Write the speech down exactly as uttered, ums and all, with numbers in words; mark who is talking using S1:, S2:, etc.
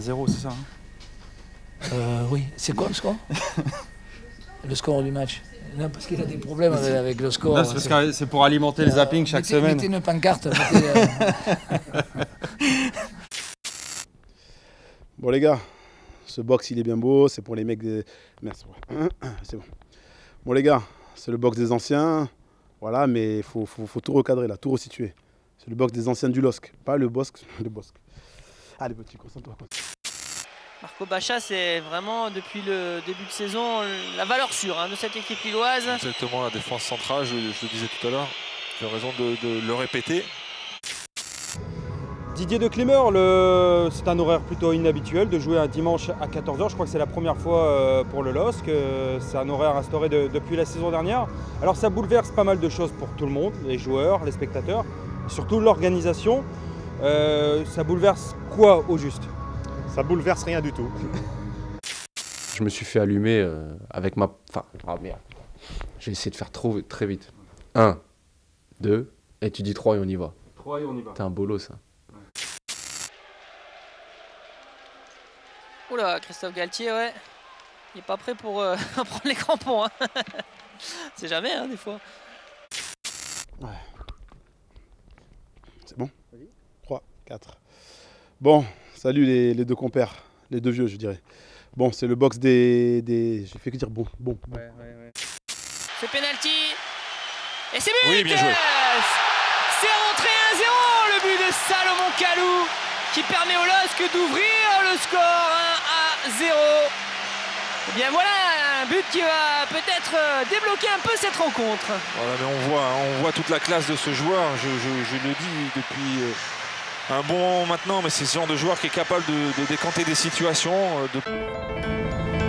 S1: zéro, c'est ça hein?
S2: euh, Oui, c'est quoi le score? Le score du match. Non, parce qu'il a des problèmes avec, avec le score.
S1: Non, c'est parce que c'est pour alimenter euh, les zappings chaque
S2: mettez,
S1: semaine.
S2: Mettez une pancarte. Mettez, euh...
S3: Bon les gars, ce box il est bien beau, c'est pour les mecs des... Merci, c'est bon. Bon les gars, c'est le box des anciens, voilà, mais il faut, faut, faut tout recadrer là, tout resituer. C'est le box des anciens du L O S C, pas le box, le bosque. Allez petit, concentre-toi.
S4: Marco Baccia, c'est vraiment depuis le début de saison la valeur sûre hein, de cette équipe lilloise.
S5: Exactement, la défense centrale, je, je le disais tout à l'heure, j'ai raison de, de le répéter.
S6: Didier de Clémer, le... c'est un horaire plutôt inhabituel de jouer un dimanche à quatorze heures. Je crois que c'est la première fois pour le L O S C. C'est un horaire instauré de, depuis la saison dernière. Alors ça bouleverse pas mal de choses pour tout le monde, les joueurs, les spectateurs, surtout l'organisation. Euh, ça bouleverse quoi au juste?
S7: Ça bouleverse rien du tout.
S8: Je me suis fait allumer euh, avec ma... Enfin, ah merde. J'ai essayé de faire trop, très vite. un, deux, et tu dis trois et on y va.
S6: trois et on y va.
S8: T'es un bolo ça.
S4: Oula, Christophe Galtier, ouais. Il n'est pas prêt pour euh, prendre les crampons. Hein. C'est jamais, hein, des fois.
S3: Ouais. C'est bon? trois, quatre. Bon, salut les, les deux compères, les deux vieux, je dirais. Bon, c'est le box des... des... J'ai fait que dire bon, bon. bon.
S4: Ouais, ouais, ouais. C'est penalty. Et c'est but.
S5: Oui, bien joué.
S4: C'est rentré un zéro, le but de Salomon Kalou, qui permet au L O S C d'ouvrir le score un à zéro. Et bien voilà, un but qui va peut-être débloquer un peu cette rencontre.
S5: Voilà, mais on voit, on voit toute la classe de ce joueur, je, je, je le dis depuis un bon moment maintenant, mais c'est ce genre de joueur qui est capable de, de décanter des situations. De...